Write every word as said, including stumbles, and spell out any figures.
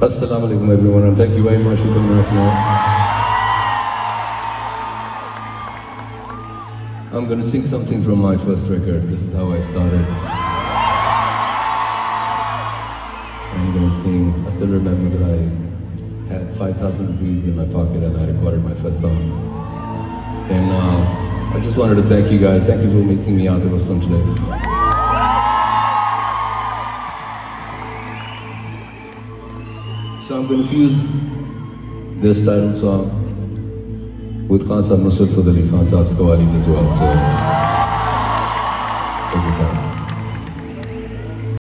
Assalamu alaikum everyone, and thank you very much for coming out tonight. I'm going to sing something from my first record. This is how I started. I'm going to sing, I still remember that I had five thousand rupees in my pocket and I recorded my first song. And uh, I just wanted to thank you guys. Thank you for making me Atif Aslam today. So I'm going to fuse this title song with Khan Sahib Nusrat Fateh Ali Khan Sahib's Qawwalis as well. So